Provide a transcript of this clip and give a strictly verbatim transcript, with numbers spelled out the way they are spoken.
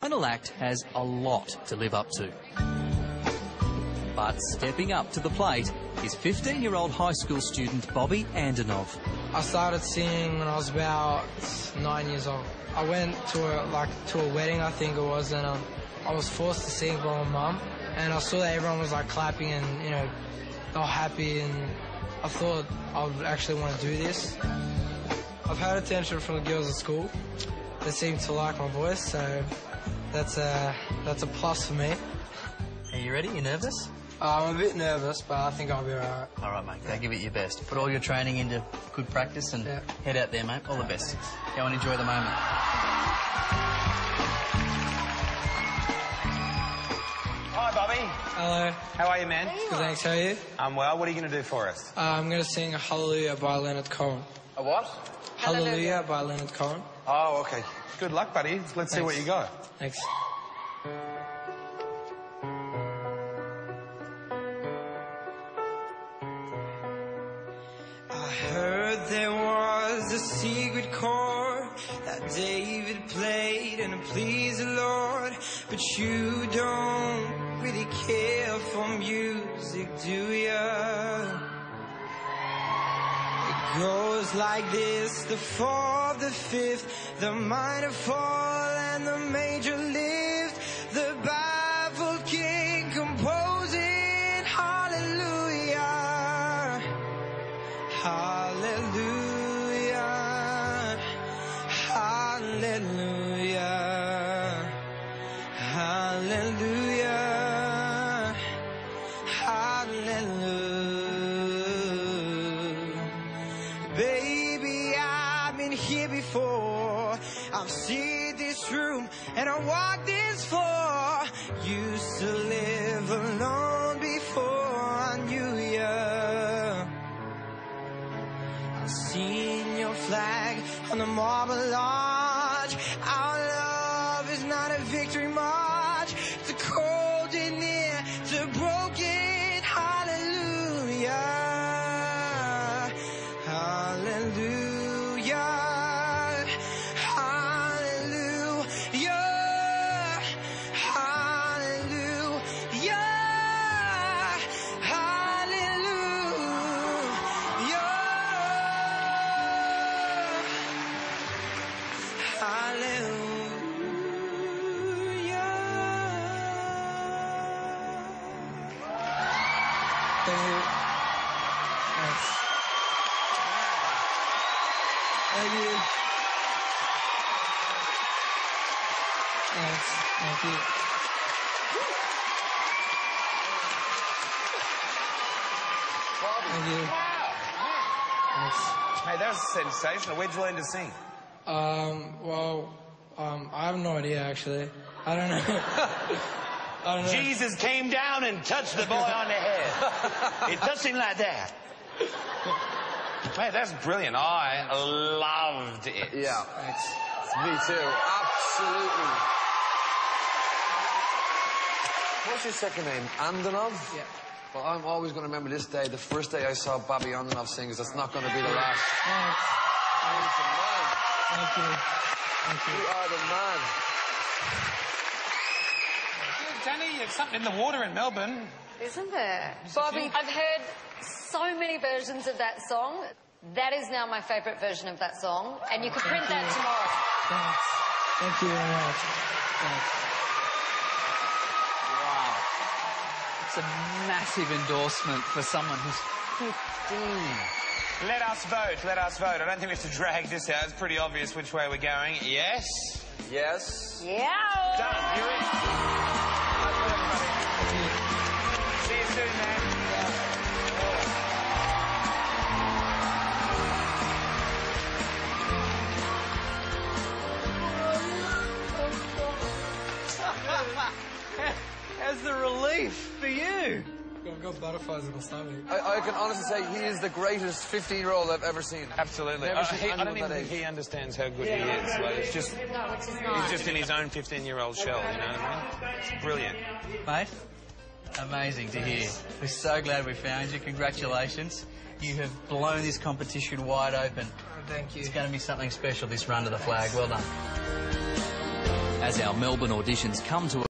final act has a lot to live up to. But stepping up to the plate is fifteen-year-old high school student Bobby Andonov. I started singing when I was about nine years old. I went to a, like, to a wedding, I think it was, and um, I was forced to sing by my mum. And I saw that everyone was, like, clapping and, you know, they were happy, and I thought I would actually want to do this. I've had attention from the girls at school. They seem to like my voice, so that's a, that's a plus for me. Are you ready? You nervous? Uh, I'm a bit nervous, but I think I'll be all right. All right, mate. Go give it your best. Put all your training into good practice and yeah. head out there, mate. All the best. Go and enjoy the moment. Hi, Bobby. Hello. How are you, man? Good, thanks. How are you? I'm well. What are you going to do for us? Uh, I'm going to sing Hallelujah by Leonard Cohen. A what? Hallelujah by Leonard Cohen. Oh, OK. Good luck, buddy. Let's Thanks. see what you got. Thanks. I heard there was a secret chord that David played and it pleased the Lord, but you don't really care for music, do ya? It goes like this: the fourth, the fifth, the minor fall and the major lift, the baffled king composing hallelujah, hallelujah, hallelujah, hallelujah, hallelujah. Baby, I've been here before. I've seen this room and I walked this floor. Used to live alone before I knew ya. I've seen your flag on the marble arch. Our love is not a victory march. It's a cold in near to broken hallelujah. Hallelujah, hallelujah, hallelujah, hallelujah, hallelujah. Thank you. Thanks. Thank you. Thanks. Thank you. Thank you. Thanks. Hey, that was sensational. Where'd you learn to sing? Um, well, um, I have no idea, actually. I don't know. I don't know. Jesus came down and touched the boy on the head. It does seem like that. Mate, that's brilliant. I loved it. Yeah. Thanks. Me too. Absolutely. What's your second name? Andonov? Yeah. Well, I'm always going to remember this day, the first day I saw Bobby Andonov sing, because that's not going to be the last. Thanks. Thank Thank you. Thank you. you are the man. Danny, there's something in the water in Melbourne. Isn't there? Bobby, I've heard so many versions of that song. That is now my favourite version of that song, and you could print Thank that you. tomorrow. Thanks. Thank you very much. Thanks. Wow. It's a massive endorsement for someone who's fifteen. Let us vote, let us vote. I don't think we have to drag this out. It's pretty obvious which way we're going. Yes? Yes. Yeah. Done. You're in. See you soon, man. How's the relief for you? I've got butterflies in my stomach. I, I can honestly say he is the greatest fifteen-year-old I've ever seen. Absolutely. Never Uh, seen he, I anyone don't even that think age. he understands how good he is. Like, it's just, No, which is he's nice. just in his own fifteen-year-old shell, you know what I mean? It's brilliant. Mate, amazing to hear. We're so glad we found you. Congratulations. You have blown this competition wide open. Thank you. It's going to be something special, this run to the flag. Well done. As our Melbourne auditions come to a